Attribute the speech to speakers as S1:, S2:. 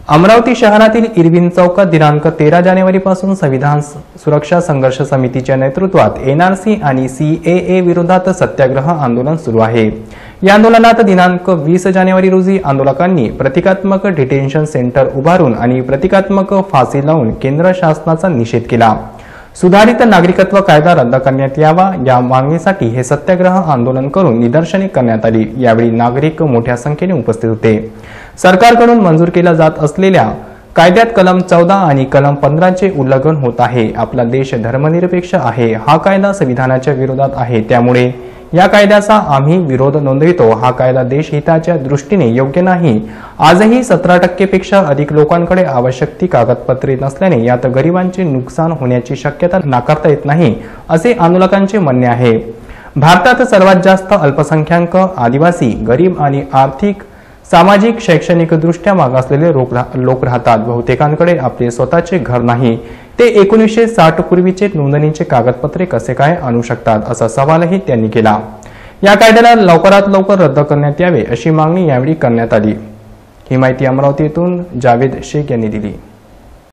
S1: अमरावती शहरातील इरविन चौकात दिनांक 13 जानेवारीपासून संविधान सुरक्षा संघर्ष समितीच्या नेतृत्वात एनआरसी आणि सीएए विरोधात सत्याग्रह आंदोलन सुरू आहे। या आंदोलनात दिनांक 20 जानेवारी रोजी आंदोलकांनी प्रतिकात्मक डिटेन्शन सेंटर उभारून आणि प्रतिकात्मक फाशी लावून केंद्र शासनाचा निषेध केला। सुधारित नागरिकत्व कायदा रद्द करण्यात यावा या मागणीसाठी हे सत्याग्रह आंदोलन करून निदर्शने करण्यात आली। यावेळी नागरिक मोठ्या संख्येने उपस्थित होते। सरकारकडून मंजूर केला जात असलेल्या कायद्यात कलम 14 आणि कलम 15 चे उल्लंघन होत आहे। आपला देश धर्मनिरपेक्ष आहे, हा कायदा संविधानाच्या विरोधात आहे, त्यामुळे या कायद्याचा आम्ही विरोध नोंदवितो। हा कायदा देशहिताच्या दृष्टीने योग्य नाही। आजही 17% पेक्षा अधिक लोकांकडे आवश्यक ती कागदपत्रे नसल्याने यात गरिबांचे नुकसान होण्याची शक्यता नाकारता येत नाही, असे आंदोलकांचे म्हणणे आहे। भारतात सर्वात जास्त अल्पसंख्याक, आदिवासी, गरीब आणि आर्थिक, सामाजिक, शैक्षणिक दृष्ट्या मागासलेले लोक राहतात। बहुतेकांकडे आपले स्वतःचे घर नाही। ते 1960 पूर्वीचे नोंदणीचे कागदपत्रे कसे काय आणू शकतात, असा सवालही त्यांनी केला। या कायद्याला लवकरात लवकर रद्द करण्यात यावे अशी मागणी यावेळी करण्यात आली। ही माहिती अमरावती येथून जावेद शेख यांनी दिली।